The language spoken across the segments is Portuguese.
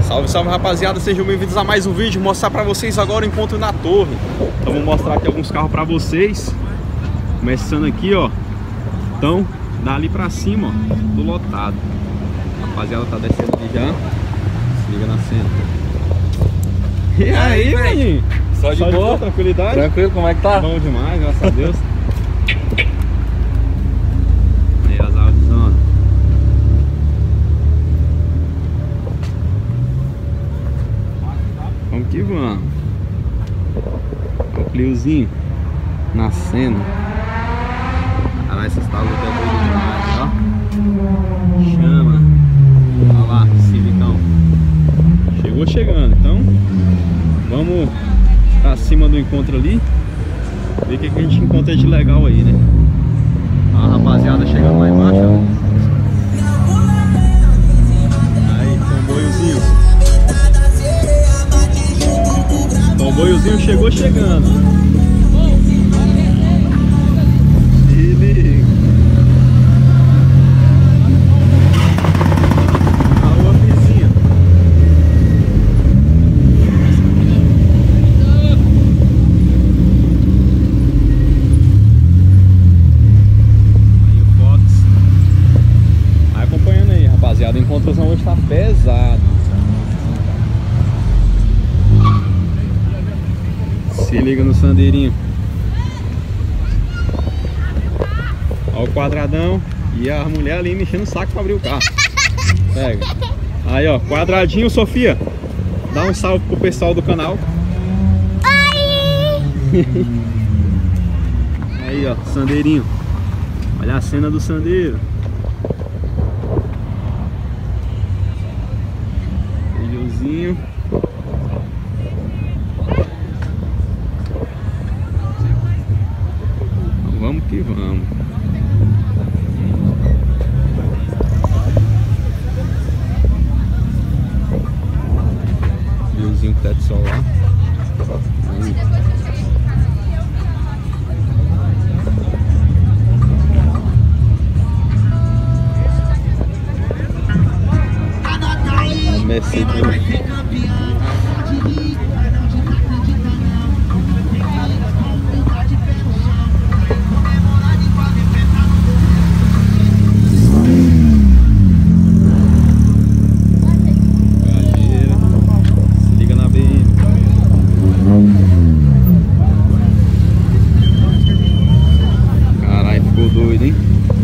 Salve, salve, rapaziada, sejam bem-vindos a mais um vídeo. Vou mostrar pra vocês agora o encontro na torre. Então vou mostrar aqui alguns carros pra vocês. Começando aqui, ó. Então, dali pra cima, ó, tudo lotado. A rapaziada tá descendo ali já. Se liga na cena. E aí, maninho? Só de boa, tranquilidade? Tranquilo, como é que tá? Bom demais, graças a Deus. Aí as Audis, ó. Vamos que vamos. Olha o Cliozinho nascendo. Caralho, essas tábuas é doido demais, ó. Chama. Olha lá, Civicão. Chegou chegando, então vamos pra cima do encontro ali. Ver o que a gente encontra de legal aí, né? A rapaziada chegando lá embaixo, ó. Aí, comboiozinho. Comboiozinho chegou chegando. Se liga. Alô, vizinha. Aí o Fox. Vai acompanhando aí, rapaziada. O encontrozão hoje tá pesado. Se liga no Sandeirinho. Olha o quadradão e a mulher ali mexendo o saco pra abrir o carro. Pega. Aí, ó, quadradinho, Sofia. Dá um salve pro pessoal do canal. Oi! Aí, ó, Sandeirinho. Olha a cena do Sandeiro. Videozinho. Vamos que vamos. Viuzinho com teto solar. Aí. Mercedes. Doido, hein?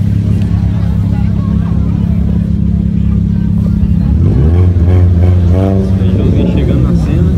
Feijãozinho chegando na cena.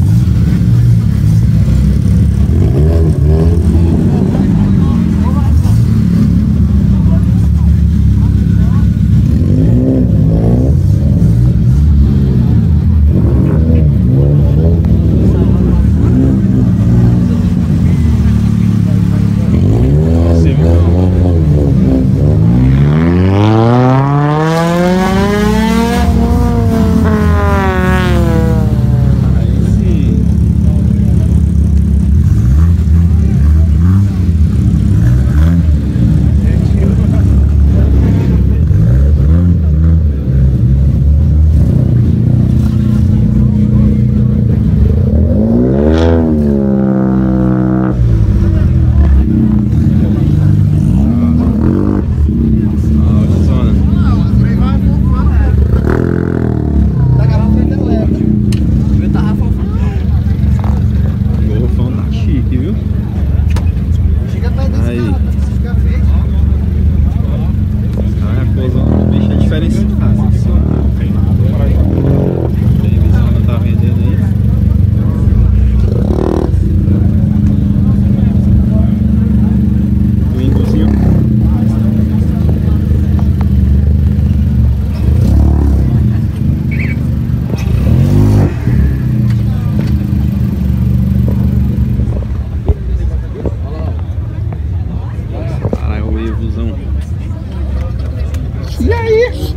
E aí?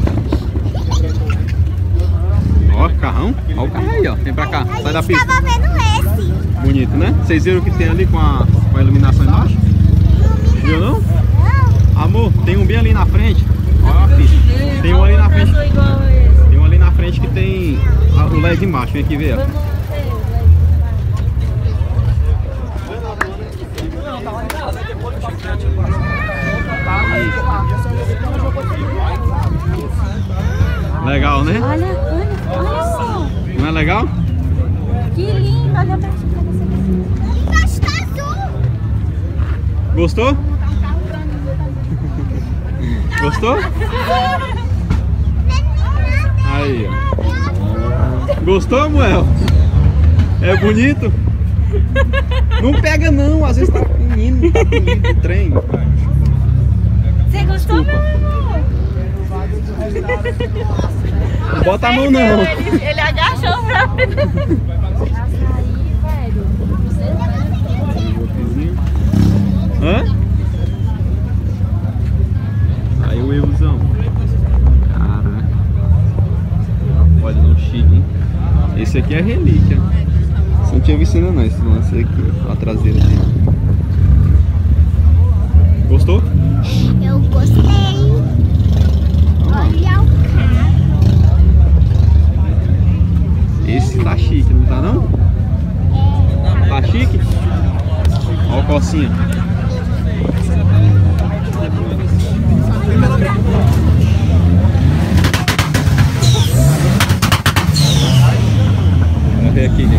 Ó, carrão. Ó o carro aí, ó. Vem pra cá. Sai da pista. Tava vendo esse. Bonito, né? Vocês viram o que tem ali com a iluminação embaixo? Viu não? Amor, tem um bem ali na frente. Ó a pista. Tem um ali na frente. Tem um ali na frente que tem LED embaixo, vem aqui ver. Ó. Legal, né? Olha só. Não é legal? Que lindo, olha pra você. Embaixo tá azul. Gostou? Gostou? Aí, ó. Gostou, Moel? É bonito? Não pega não, às vezes tá menino, tá bonito o trem. Você gostou, meu amor? Não bota a mão não. Ele agachou pra mim. Hã? Aí o Evozão. Caraca. Olha, não chique, hein? Esse aqui é relíquia. Você não tinha visto ainda não, esse lance aqui, a traseira dele. Gostou? Eu gostei. Olha o carro. Esse tá chique, não tá não? Tá chique? Olha o cocinho. Vamos ver aqui, né?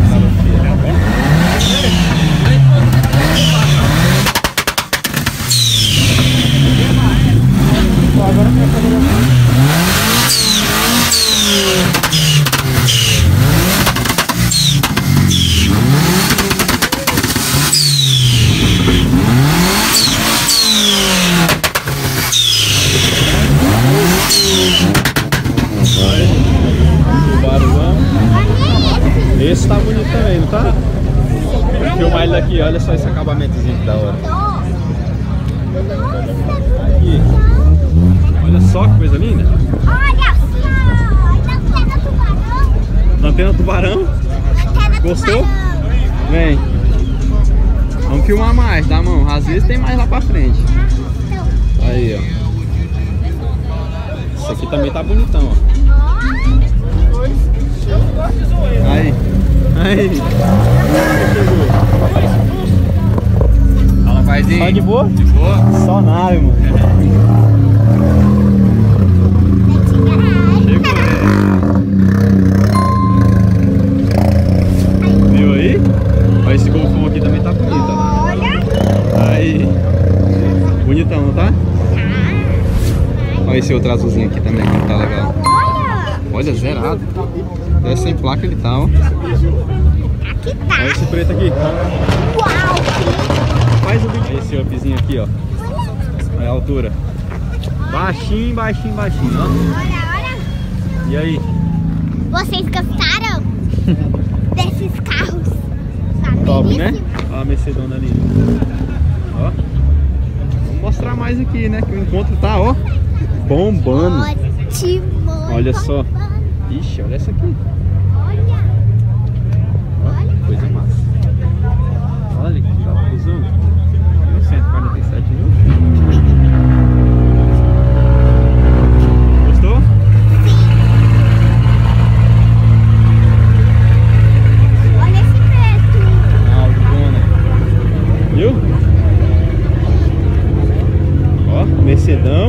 Esse tá bonito também, não tá? Vou filmar ele daqui, olha só esse acabamentozinho que da hora. Aqui. Olha só que coisa linda. Olha só. Antena tubarão. Antena tubarão. Gostou? Vem. Vamos filmar mais, tá, mão? Às vezes tem mais lá pra frente. Aí, ó. Esse aqui também tá bonitão, ó. Aí. Aí. Fala, paizinho. Tá de boa? De boa. Só nave, mano. Chegou, Viu aí? Olha, esse golfão aqui também tá bonito, ó. Aí. Bonitão, não tá? Olha esse outro azulzinho aqui também, que tá legal. Olha, zerado. Deve sem placa ele tá, ó. Aqui tá. Olha esse preto aqui. Uau. Faz o vídeo. Esse upzinho aqui, ó. Olha a altura. Baixinho, baixinho, baixinho, ó. Olha. E aí? Vocês gostaram desses carros? Top, né? Olha a Mercedona ali. Ó. Vamos mostrar mais aqui, né? Que o encontro tá, ó, bombando. Ótimo. Olha só. Ixi, olha essa aqui. Olha. Ó, coisa massa. Olha que capuzão. 147 mil. Gostou? Olha esse preto. Aldona. Viu? Ó, Mercedão.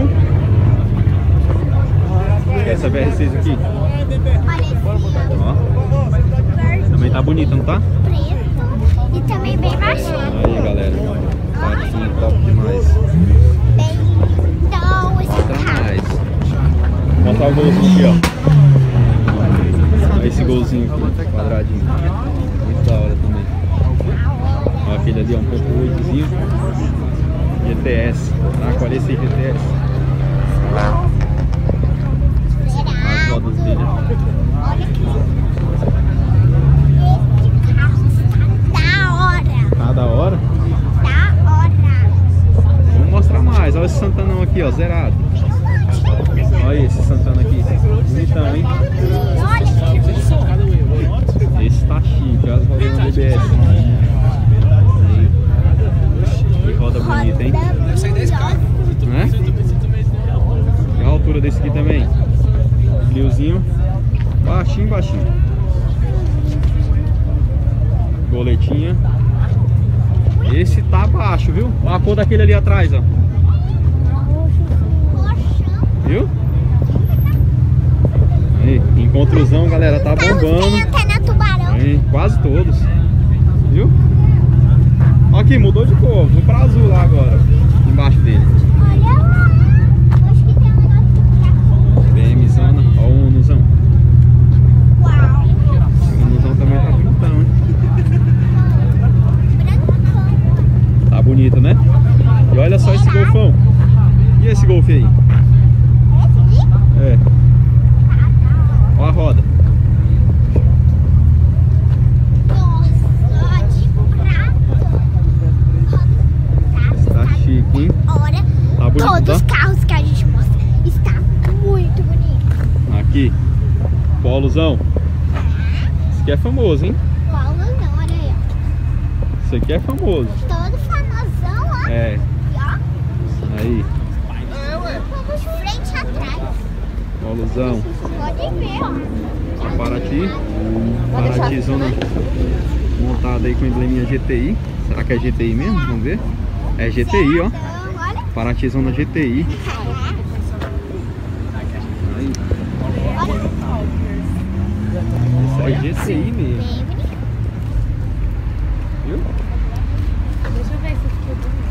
Essa BR6 aqui. Olha esse Ó. Também tá bonita, não tá? preto. E também bem baixinho. Aí, galera. Parquinho top demais. Bem então esse Mostra carro. mais. Vou mostrar o golzinho aqui, ó. Olha esse golzinho aqui, quadradinho. Muito da hora também. Olha aquele ali, ó, 1.8zinho. GTS. Tá? Olha esse GTS. As rodas dele. Olha aqui. Esse carro está da hora. Tá da hora? Da hora. Vamos mostrar mais. Olha esse Santanão aqui, ó, zerado. Olha esse Santana aqui. Bonitão, hein? Olha Esse tá chique, olha as rodas na DBS. Que roda bonita, hein? Né? E a altura desse aqui também. Cliozinho. Baixinho, baixinho. Goletinha. Esse tá baixo, viu? Olha a cor daquele ali atrás, ó. Viu? Aí, encontrozão, galera, tá bombando. Tem antena tubarão. Aí, quase todos. Viu? Aqui, mudou de cor. Vou pra azul lá agora. Embaixo dele. Olha lá. Acho que tem um negócio BMzona. Ó o Unuzão. Uau. O Unuzão também tá bonitão, hein? Brancão. Tá bonito, né? E olha só esse golfão. E esse golfe aí? Esse aqui? É. Olha a roda. Nossa, de prata. Tá chique, hein? Olha, Tá bonito, todos os tá? carros que a gente mostra está muito bonito. Aqui. Polozão. Esse aqui é famoso, hein? Paulo não, olha aí, ó. Esse aqui é famoso. Todo famosão, ó. É. E ó, Aí. vamos de frente atrás. Polozão. Pode ver, ó. Paraty. Paraty zona montada aí com embleminha GTI. Será que é GTI mesmo? Vamos ver. É GTI, ó. Olha. Paraty zona GTI. Aí. Esse é GTI mesmo. Bem bonito. Viu? Deixa eu ver se ficou bonito.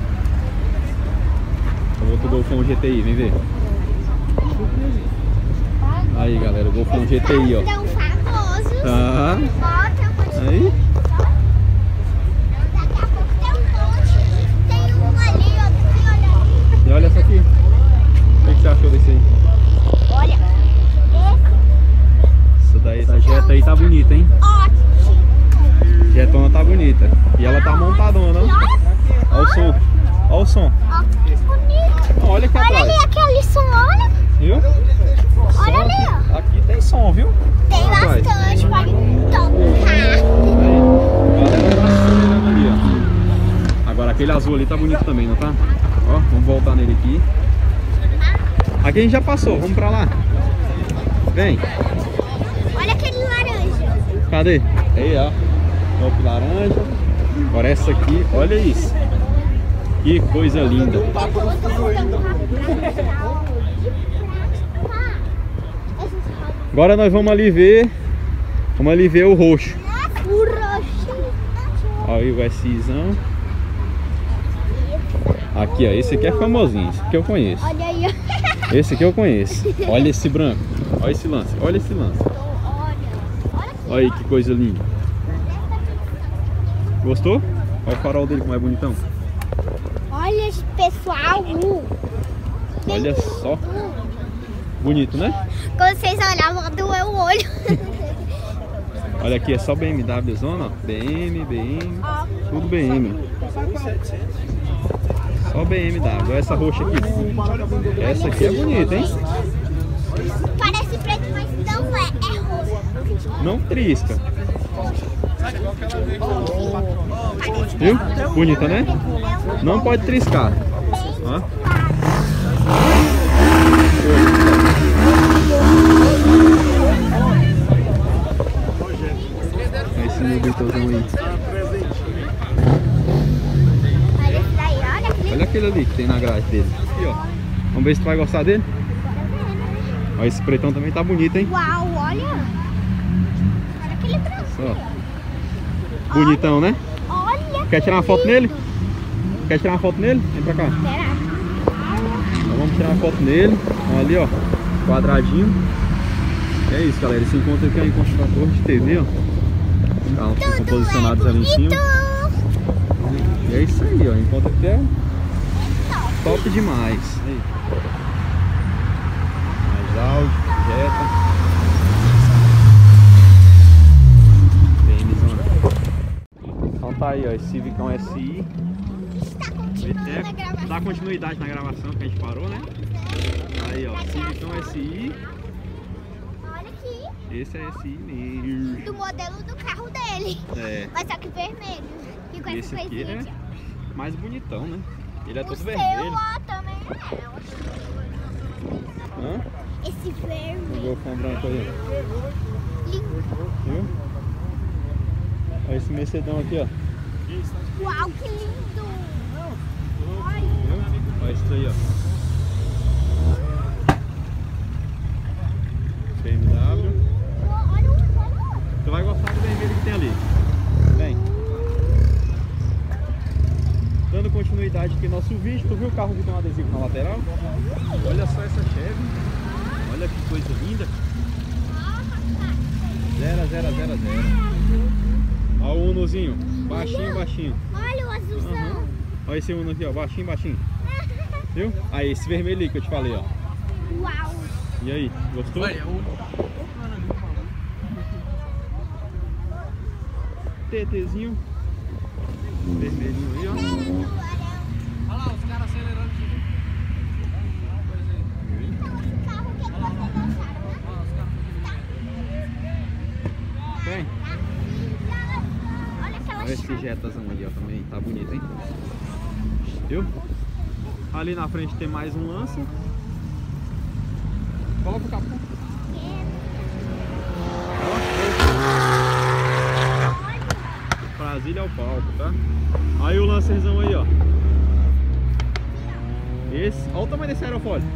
O outro Golfão GTI, vem ver. Aí, galera, o Golfão GTI, ó. Tão famosos. Tá. Bota um monte. Aí. Daqui a pouco tem um monte. Tem um ali, outro aqui, olha ali. E olha essa aqui. O que você achou desse aí? Olha, Essa daí, essa Jetta aí tá bonita, hein? esse ótimo. Jetona tá bonita. E ela tá montadona, ó. Olha o som. Olha o som. Ó, que bonito. Olha aqui Olha ali atrás. aquele som, olha. Viu? Som Olha ali, aqui. ó. Aqui tem som, viu? Tem Olha atrás. bastante, pode tocar. Aí. Galera, tá acelerando ali, ó. Agora aquele azul ali tá bonito também, não tá? Ó, vamos voltar nele aqui. Aqui a gente já passou, vamos pra lá. Vem. Olha aquele laranja. Cadê? Aí, ó. Top laranja. Agora essa aqui, olha isso. Que coisa linda. Agora nós vamos ali ver. Vamos ali ver o roxo. O roxinho. Olha aí o SIzão. Aqui, ó. Esse aqui é famosinho. Esse aqui eu conheço. Olha aí, ó. Esse aqui eu conheço. Olha esse branco. Olha esse lance. Olha esse lance. Olha aqui. Olha aí que coisa linda. Gostou? Olha o farol dele como é bonitão. Olha esse pessoal. Olha só. Bonito, né? Quando vocês olhavam, doeu o olho. Olha aqui, é só BMW zona, ó. BM, Ó, tudo BM. Só BMW. Olha essa roxa aqui. Essa aqui é bonita, hein? parece preto, mas não é. É roxo. Não trisca. Viu? Bonita, né? Não pode triscar. Ó. Esse nubitzão aí. Olha esse daí, olha aqui. Olha aquele ali que tem na grade dele. Aqui, ó. Vamos ver se tu vai gostar dele. Olha, esse pretão também tá bonito, hein? Uau, olha. Olha aquele branco. Ó. Bonitão, né? Olha. Quer tirar uma foto nele? Quer tirar uma foto nele? Vem pra cá. Será? Então vamos tirar uma foto nele. Olha ali, ó. Quadradinho. É isso, galera. Esse encontro aqui é um encontro da torre de TV, ó. Os carros ficam Tudo posicionados é ali em cima. bonito. E é isso aí, ó. O encontro aqui é top demais. Aí. Mais áudio, Jetta. BMzona. Então tá aí, ó. Esse Civicão SI. Está continuando a gravação. Dá continuidade na gravação que a gente parou, né? Aí, ó. Civicão SI. Olha aqui. Esse é SI mesmo. Do modelo do carro dele. É. Mas só que vermelho. E com Esse essa aqui coisinha é aqui, ó. mais bonitão, né? Ele é O todo seu, vermelho. ó, também Hã? esse O vermelho. golfão branco aí. Lindo. Viu? Olha esse Mercedão aqui, ó. Uau, que lindo! Olha isso daí, ó. BMW. Olha o Tu vai gostar do vermelho que tem ali. Vem. Dando continuidade aqui no nosso vídeo. Tu viu o carro que tem um adesivo na lateral? Olha só essa Chevy. Olha que coisa linda. 0. Olha o Unozinho. Baixinho, baixinho. Olha o azulzão. Olha esse Uno aqui, ó. Baixinho, baixinho. Viu? Aí, esse vermelho aí que eu te falei, ó. Uau. E aí, gostou? TTzinho. Vermelhinho aí, ó. Olha lá, os caras acelerando. Vem. Olha aquela Olha esse chave. Jetazão ali, ó, também. Tá bonito, hein? Viu? Ali na frente tem mais um Lancer. Coloca o capô. Brasília é o palco, tá? Aí o Lancerzão aí, ó. Esse, olha o tamanho desse aerofólio.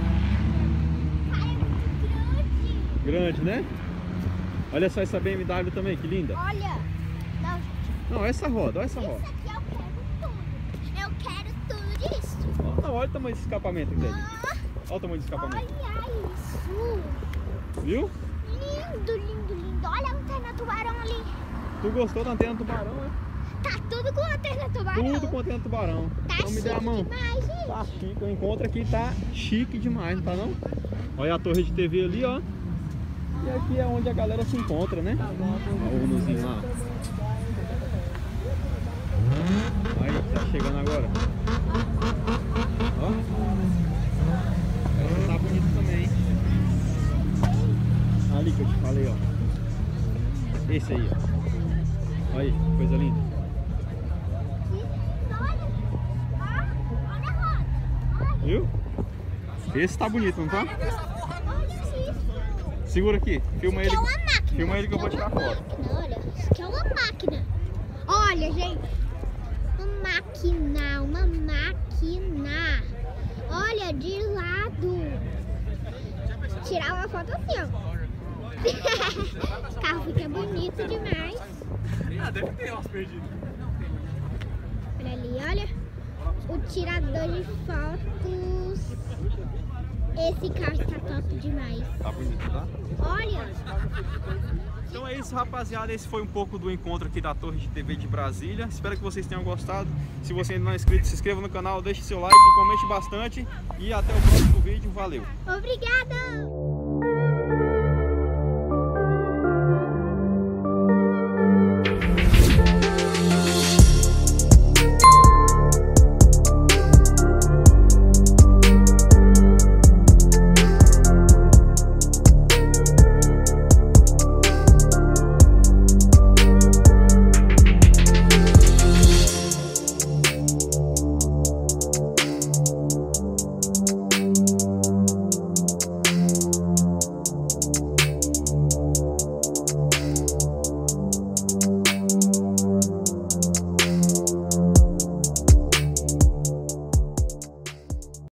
Grande, né? Olha só essa BMW também, que linda. Olha. Não, gente. Não, essa roda, olha essa roda. Isso aqui eu quero tudo isso. Não, olha o tamanho desse escapamento dele. Olha o tamanho do escapamento. Olha isso. Viu? Lindo, lindo, lindo. Olha a antena tubarão ali. Tu gostou da antena tubarão, né? Tá tudo com antena tubarão. Tudo com antena tubarão. Tá Então me dê a chique mão. demais, gente. Tá chique, o encontro aqui tá chique demais, não tá não? Olha a torre de TV ali, ó. E aqui é onde a galera se encontra, né? Olha o Unozinho lá. Aí, tá chegando agora. Ó. Essa tá bonita também, hein? Ali que eu te falei, ó. Esse aí, ó. Olha aí, coisa linda. Olha a roda. Viu? Esse tá bonito, não tá? Olha isso. Segura aqui, filma ele. Isso aqui é uma máquina. Filma ele que eu vou tirar foto. Olha, isso aqui é uma máquina. Olha, gente. Uma máquina. Olha, de lado. Tirar uma foto assim, ó. O carro fica bonito demais. Ah, deve ter umas perdidas. Olha ali, olha. O tirador de fotos. Esse carro está top demais. Tá bonito, tá? Olha. Então é isso, rapaziada. Esse foi um pouco do encontro aqui da Torre de TV de Brasília. Espero que vocês tenham gostado. Se você ainda não é inscrito, se inscreva no canal, deixe seu like, comente bastante. E até o próximo vídeo. Valeu! Obrigada!